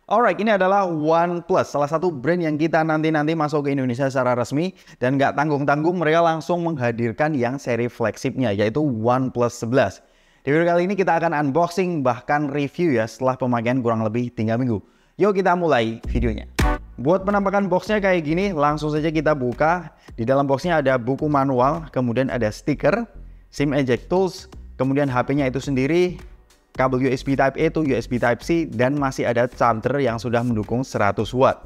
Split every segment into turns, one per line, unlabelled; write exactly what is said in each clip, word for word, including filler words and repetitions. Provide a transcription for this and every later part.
Alright, ini adalah OnePlus, salah satu brand yang kita nanti-nanti masuk ke Indonesia secara resmi. Dan nggak tanggung-tanggung mereka langsung menghadirkan yang seri flagshipnya, yaitu OnePlus sebelas. Di video kali ini kita akan unboxing bahkan review ya setelah pemakaian kurang lebih tiga minggu. Yuk kita mulai videonya. Buat penampakan boxnya kayak gini, langsung saja kita buka. Di dalam boxnya ada buku manual, kemudian ada stiker, SIM eject tools, kemudian H P-nya itu sendiri, kabel U S B Type A to U S B Type C, dan masih ada charger yang sudah mendukung seratus watt.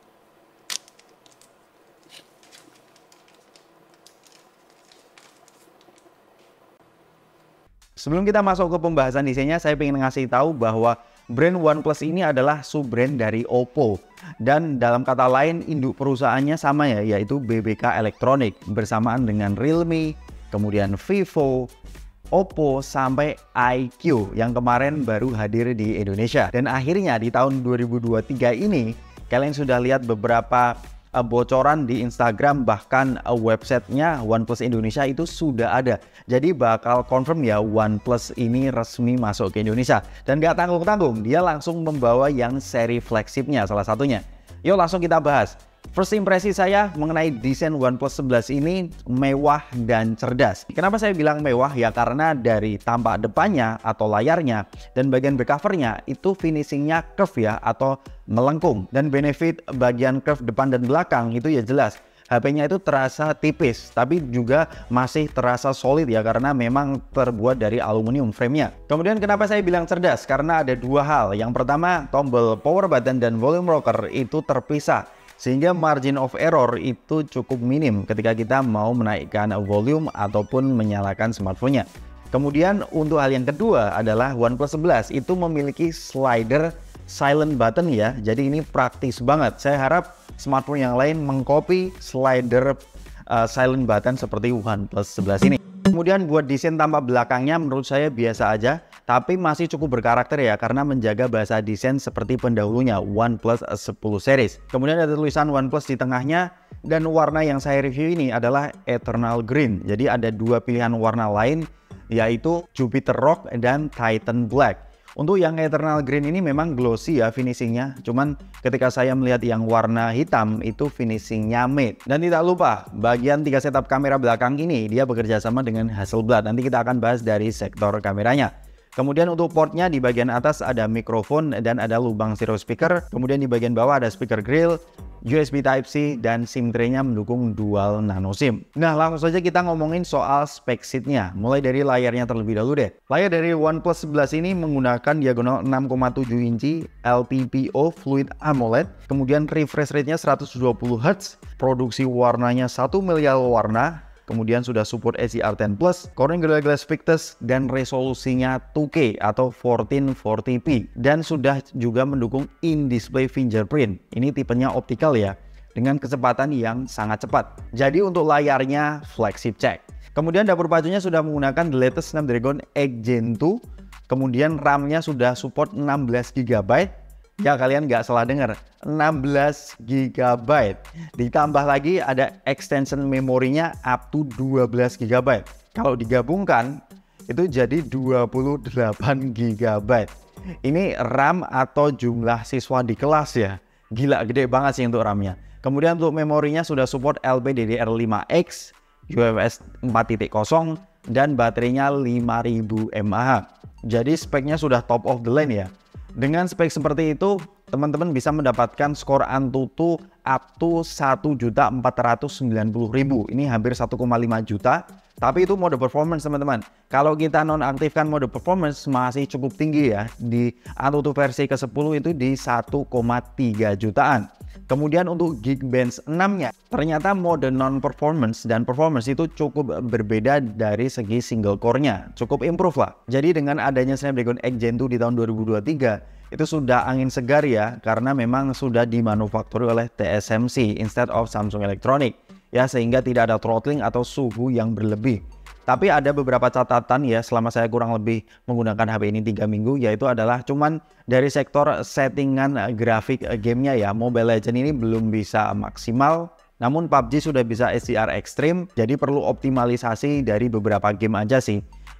Sebelum kita masuk ke pembahasan desainnya, saya ingin ngasih tahu bahwa brand OnePlus ini adalah sub-brand dari Oppo. Dan dalam kata lain, induk perusahaannya sama ya, yaitu B B K Electronic, bersamaan dengan Realme, kemudian Vivo, Oppo, sampai I Q yang kemarin baru hadir di Indonesia. Dan akhirnya di tahun dua ribu dua puluh tiga ini, kalian sudah lihat beberapa uh, bocoran di Instagram, bahkan uh, websitenya OnePlus Indonesia itu sudah ada. Jadi bakal confirm ya OnePlus ini resmi masuk ke Indonesia. Dan gak tanggung-tanggung, dia langsung membawa yang seri flagshipnya salah satunya. Yuk langsung kita bahas. First impresi saya mengenai desain OnePlus sebelas ini mewah dan cerdas. Kenapa saya bilang mewah? Ya karena dari tampak depannya atau layarnya dan bagian back covernya itu finishingnya curve ya atau melengkung. Dan benefit bagian curve depan dan belakang itu ya jelas. H P-nya itu terasa tipis, tapi juga masih terasa solid ya karena memang terbuat dari aluminium frame-nya. Kemudian kenapa saya bilang cerdas? Karena ada dua hal. Yang pertama, tombol power button dan volume rocker itu terpisah, sehingga margin of error itu cukup minim ketika kita mau menaikkan volume ataupun menyalakan smartphone-nya. Kemudian untuk hal yang kedua adalah OnePlus sebelas itu memiliki slider silent button ya. Jadi ini praktis banget. Saya harap smartphone yang lain mengcopy slider uh, silent button seperti OnePlus sebelas ini. Kemudian buat desain tampak belakangnya menurut saya biasa aja, tapi masih cukup berkarakter ya karena menjaga bahasa desain seperti pendahulunya OnePlus sepuluh series. Kemudian ada tulisan OnePlus di tengahnya, dan warna yang saya review ini adalah Eternal Green. Jadi ada dua pilihan warna lain, yaitu Jupiter Rock dan Titan Black. Untuk yang Eternal Green ini memang glossy ya finishingnya, cuman ketika saya melihat yang warna hitam itu finishingnya matte. Dan tidak lupa bagian tiga setup kamera belakang ini dia bekerja sama dengan Hasselblad. Nanti kita akan bahas dari sektor kameranya. Kemudian untuk portnya di bagian atas ada mikrofon dan ada lubang stereo speaker. Kemudian di bagian bawah ada speaker grill, U S B Type C, dan SIM tray-nya mendukung dual nano SIM. Nah langsung saja kita ngomongin soal spek sheet-nya. Mulai dari layarnya terlebih dahulu deh. Layar dari OnePlus sebelas ini menggunakan diagonal enam koma tujuh inci L T P O Fluid AMOLED. Kemudian refresh rate-nya seratus dua puluh hertz. Produksi warnanya satu miliar warna. Kemudian sudah support H D R ten plus, Corning Gorilla Glass Victus, dan resolusinya dua K atau fourteen forty p. Dan sudah juga mendukung in-display fingerprint. Ini tipenya optical ya, dengan kecepatan yang sangat cepat. Jadi untuk layarnya flagship check. Kemudian dapur pacunya sudah menggunakan the latest Snapdragon eight Gen two. Kemudian RAM-nya sudah support enam belas giga byte. Ya kalian nggak salah dengar, enam belas giga byte. Ditambah lagi ada extension memorinya up to dua belas giga byte. Kalau digabungkan itu jadi dua puluh delapan giga byte. Ini RAM atau jumlah siswa di kelas ya. Gila, gede banget sih untuk RAM-nya. Kemudian untuk memorinya sudah support L P D D R five X, U F S four titik nol, dan baterainya lima ribu mAh. Jadi speknya sudah top of the line ya. Dengan spek seperti itu, teman-teman bisa mendapatkan skor Antutu up to satu juta empat ratus sembilan puluh ribu. Ini hampir satu koma lima juta. Tapi itu mode performance teman-teman. Kalau kita nonaktifkan mode performance masih cukup tinggi ya. Di Antutu versi ke sepuluh itu di satu koma tiga jutaan. Kemudian untuk Geekbench enam-nya, ternyata mode non-performance dan performance itu cukup berbeda dari segi single core-nya. Cukup improve lah. Jadi dengan adanya Snapdragon eight Gen two di tahun dua ribu dua puluh tiga, itu sudah angin segar ya, karena memang sudah dimanufakturi oleh T S M C instead of Samsung Electronics. Ya, sehingga tidak ada throttling atau suhu yang berlebih. Tapi ada beberapa catatan ya selama saya kurang lebih menggunakan H P ini tiga minggu, yaitu adalah cuman dari sektor settingan grafik gamenya ya. Mobile Legends ini belum bisa maksimal, namun P U B G sudah bisa H D R Extreme, jadi perlu optimalisasi dari beberapa game aja sih.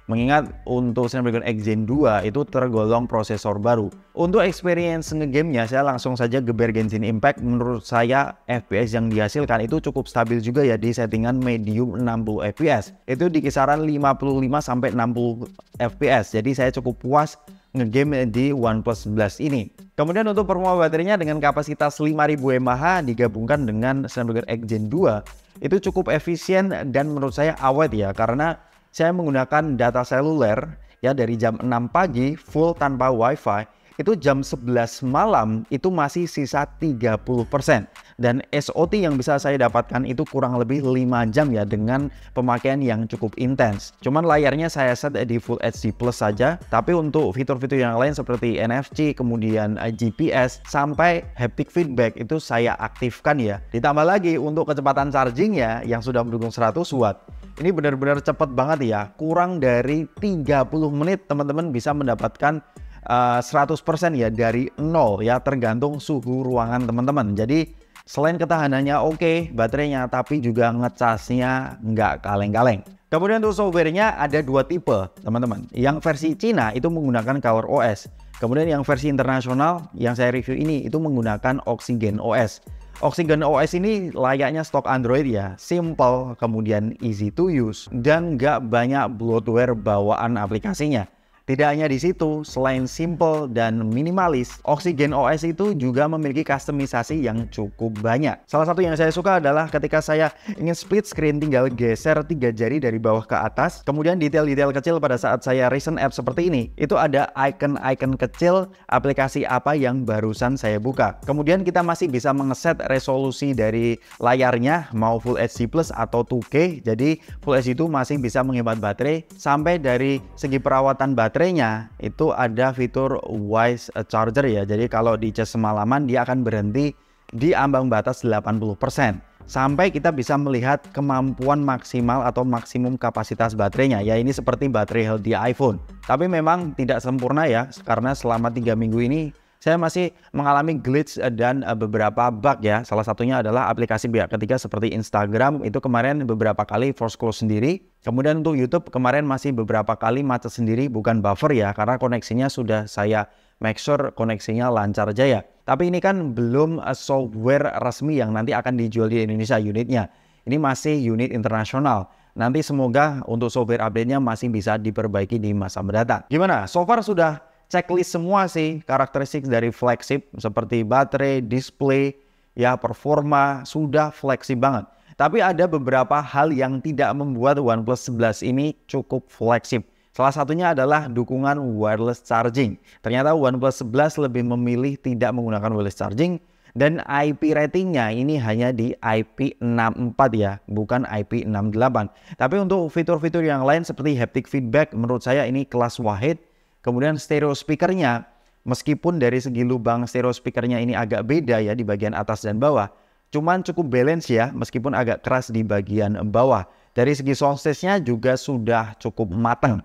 Mengingat untuk Snapdragon X Gen dua itu tergolong prosesor baru. Untuk experience ngegamenya saya langsung saja geber Genshin Impact. Menurut saya F P S yang dihasilkan itu cukup stabil juga ya di settingan medium enam puluh F P S. Itu di kisaran lima puluh lima sampai enam puluh F P S. Jadi saya cukup puas ngegame di OnePlus sebelas ini. Kemudian untuk performa baterainya dengan kapasitas lima ribu mAh digabungkan dengan Snapdragon X Gen dua itu cukup efisien dan menurut saya awet ya, karena saya menggunakan data seluler ya dari jam enam pagi full tanpa wifi, itu jam sebelas malam itu masih sisa tiga puluh persen. Dan S O T yang bisa saya dapatkan itu kurang lebih lima jam ya dengan pemakaian yang cukup intens. Cuman layarnya saya set di Full H D Plus saja, tapi untuk fitur-fitur yang lain seperti N F C, kemudian G P S, sampai haptic feedback itu saya aktifkan ya. Ditambah lagi untuk kecepatan chargingnya yang sudah mendukung seratus watt. Ini benar-benar cepat banget ya, kurang dari tiga puluh menit teman-teman bisa mendapatkan uh, seratus persen ya dari nol ya, tergantung suhu ruangan teman-teman. Jadi selain ketahanannya oke, baterainya, tapi juga ngecasnya nggak kaleng-kaleng. Kemudian untuk softwarenya ada dua tipe teman-teman. Yang versi Cina itu menggunakan ColorOS. Kemudian yang versi internasional yang saya review ini itu menggunakan OxygenOS. OxygenOS ini layaknya stok Android ya, simple, kemudian easy to use, dan nggak banyak bloatware bawaan aplikasinya. Tidak hanya di situ, selain simple dan minimalis, OxygenOS itu juga memiliki kustomisasi yang cukup banyak. Salah satu yang saya suka adalah ketika saya ingin split screen, tinggal geser tiga jari dari bawah ke atas. Kemudian detail-detail kecil pada saat saya recent app seperti ini, itu ada icon-icon kecil aplikasi apa yang barusan saya buka. Kemudian kita masih bisa mengeset resolusi dari layarnya, mau Full H D Plus atau dua K. Jadi Full H D itu masih bisa menghemat baterai. Sampai dari segi perawatan baterai, baterainya itu ada fitur Wise Charger ya. Jadi kalau di cas semalaman dia akan berhenti di ambang batas delapan puluh persen. Sampai kita bisa melihat kemampuan maksimal atau maksimum kapasitas baterainya. Ya ini seperti baterai health di iPhone. Tapi memang tidak sempurna ya, karena selama tiga minggu ini saya masih mengalami glitch dan beberapa bug ya. Salah satunya adalah aplikasi pihak ketiga seperti Instagram, itu kemarin beberapa kali force close sendiri. Kemudian untuk YouTube kemarin masih beberapa kali macet sendiri, bukan buffer ya, karena koneksinya sudah saya make sure koneksinya lancar jaya. Tapi ini kan belum software resmi yang nanti akan dijual di Indonesia unitnya. Ini masih unit internasional. Nanti semoga untuk software update-nya masih bisa diperbaiki di masa mendatang. Gimana? So far sudah checklist semua sih karakteristik dari flagship seperti baterai, display, ya performa sudah flagship banget. Tapi ada beberapa hal yang tidak membuat OnePlus sebelas ini cukup flagship. Salah satunya adalah dukungan wireless charging. Ternyata OnePlus sebelas lebih memilih tidak menggunakan wireless charging dan I P ratingnya ini hanya di I P enam puluh empat ya, bukan I P enam puluh delapan. Tapi untuk fitur-fitur yang lain seperti haptic feedback menurut saya ini kelas wahid. Kemudian stereo speakernya, meskipun dari segi lubang stereo speakernya ini agak beda ya di bagian atas dan bawah, cuman cukup balance ya, meskipun agak keras di bagian bawah. Dari segi soundstage-nya juga sudah cukup matang.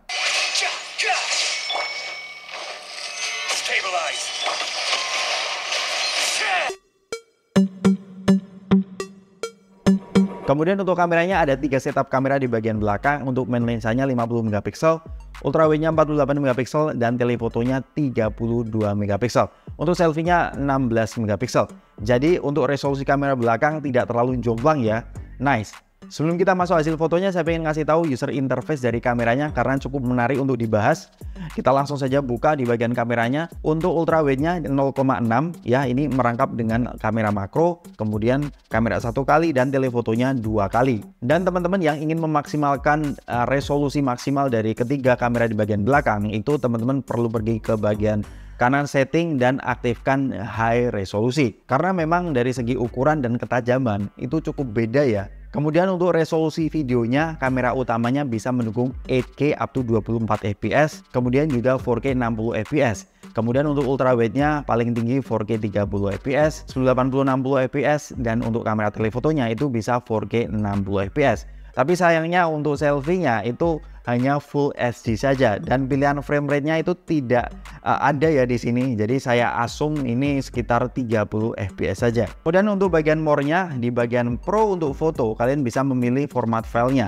Kemudian untuk kameranya ada tiga setup kamera di bagian belakang. Untuk main lensanya lima puluh megapiksel, ultrawide-nya empat puluh delapan megapiksel, dan telefotonya tiga puluh dua megapiksel. Untuk selfie-nya enam belas megapiksel. Jadi untuk resolusi kamera belakang tidak terlalu jomplang ya. Nice. Sebelum kita masuk hasil fotonya, saya pengen ngasih tahu user interface dari kameranya karena cukup menarik untuk dibahas. Kita langsung saja buka di bagian kameranya. Untuk ultrawide-nya nol koma enam ya, ini merangkap dengan kamera makro, kemudian kamera satu kali dan telefotonya dua kali. Dan teman-teman yang ingin memaksimalkan uh, resolusi maksimal dari ketiga kamera di bagian belakang, itu teman-teman perlu pergi ke bagian kanan setting dan aktifkan high resolusi. Karena memang dari segi ukuran dan ketajaman itu cukup beda ya. Kemudian untuk resolusi videonya, kamera utamanya bisa mendukung delapan K up to dua puluh empat F P S, kemudian juga empat K enam puluh F P S. Kemudian untuk ultrawide-nya paling tinggi empat K tiga puluh F P S, seribu delapan puluh enam puluh F P S, dan untuk kamera telefotonya itu bisa empat K enam puluh F P S. Tapi sayangnya untuk selfie-nya itu hanya Full H D saja dan pilihan frame rate-nya itu tidak uh, ada ya di sini. Jadi saya asum ini sekitar tiga puluh F P S saja. Kemudian untuk bagian more-nya, di bagian Pro untuk foto kalian bisa memilih format filenya.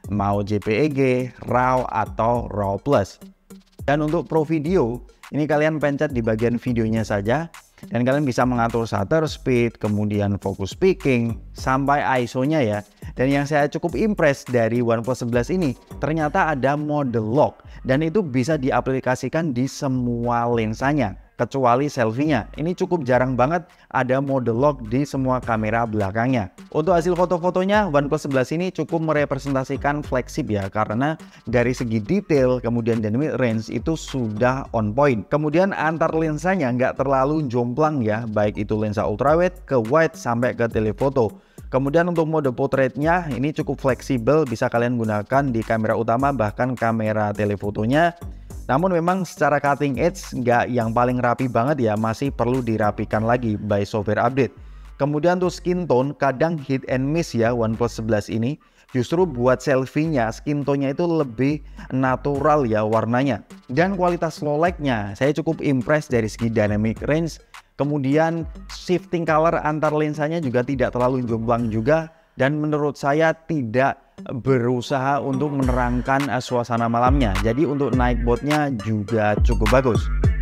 mau J P E G, RAW atau RAW Plus. Dan untuk Pro Video, ini kalian pencet di bagian videonya saja dan kalian bisa mengatur shutter speed, kemudian focus peaking, sampai I S O-nya ya. Dan yang saya cukup impress dari OnePlus sebelas ini, ternyata ada mode lock dan itu bisa diaplikasikan di semua lensanya kecuali selfie-nya. Ini cukup jarang banget ada mode lock di semua kamera belakangnya. Untuk hasil foto-fotonya, OnePlus sebelas ini cukup merepresentasikan flagship ya, karena dari segi detail kemudian dynamic range itu sudah on point. Kemudian antar lensanya nggak terlalu jomplang ya, baik itu lensa ultrawide ke wide sampai ke telephoto. Kemudian untuk mode portraitnya ini cukup fleksibel, bisa kalian gunakan di kamera utama bahkan kamera telefotonya. Namun memang secara cutting edge nggak yang paling rapi banget ya, masih perlu dirapikan lagi by software update. Kemudian untuk skin tone kadang hit and miss ya OnePlus sebelas ini. Justru buat selfie-nya skin tone-nya itu lebih natural ya warnanya. Dan kualitas low light-nya saya cukup impress dari segi dynamic range. Kemudian shifting color antar lensanya juga tidak terlalu jomplang juga. Dan menurut saya tidak berusaha untuk menerangkan uh, suasana malamnya. Jadi untuk night mode-nya juga cukup bagus.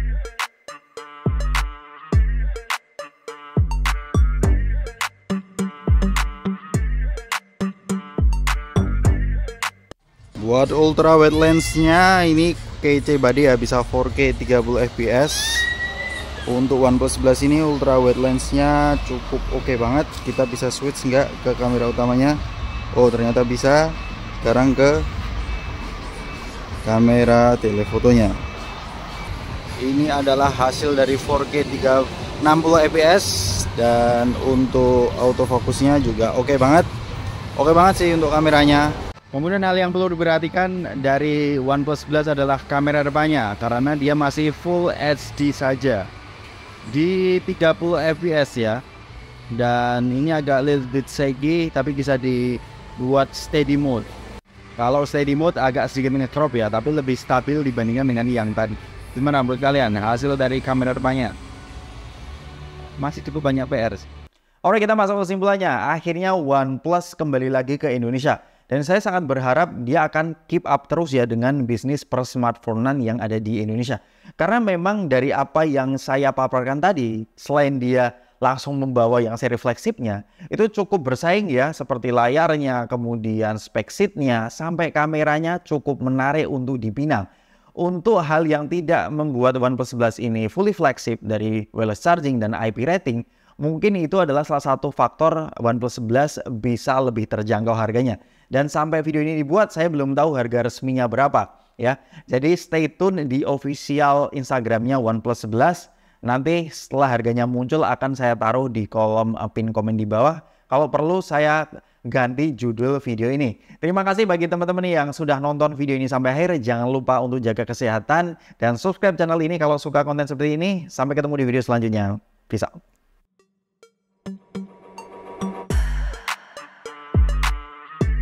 Buat ultra wide lens-nya ini kece body ya, bisa four K tiga puluh F P S. Untuk OnePlus sebelas ini ultra wide lens-nya cukup oke okay banget. Kita bisa switch nggak ke kamera utamanya? Oh ternyata bisa. Sekarang ke kamera telefotonya. Ini adalah hasil dari four K enam puluh F P S dan untuk autofocusnya juga oke okay banget. Oke okay banget sih untuk kameranya. Kemudian hal yang perlu diperhatikan dari OnePlus sebelas adalah kamera depannya, karena dia masih full H D saja di tiga puluh F P S ya. Dan ini agak little bit shaky tapi bisa dibuat steady mode. Kalau steady mode agak sedikit nge-crop ya, tapi lebih stabil dibandingkan dengan yang tadi. Gimana menurut kalian hasil dari kamera depannya? Masih cukup banyak P R. Oke, kita masuk kesimpulannya. Akhirnya OnePlus kembali lagi ke Indonesia. Dan saya sangat berharap dia akan keep up terus ya dengan bisnis per smartphone-an yang ada di Indonesia. Karena memang dari apa yang saya paparkan tadi, selain dia langsung membawa yang seri flagship-nya, itu cukup bersaing ya, seperti layarnya, kemudian spek seat-nya, sampai kameranya cukup menarik untuk dipinang. Untuk hal yang tidak membuat OnePlus sebelas ini fully flagship dari wireless charging dan I P rating, mungkin itu adalah salah satu faktor OnePlus sebelas bisa lebih terjangkau harganya. Dan sampai video ini dibuat saya belum tahu harga resminya berapa ya. Jadi stay tune di official Instagramnya OnePlus sebelas. Nanti setelah harganya muncul akan saya taruh di kolom pin komen di bawah. Kalau perlu saya ganti judul video ini. Terima kasih bagi teman-teman yang sudah nonton video ini sampai akhir. Jangan lupa untuk jaga kesehatan dan subscribe channel ini kalau suka konten seperti ini. Sampai ketemu di video selanjutnya. Peace out.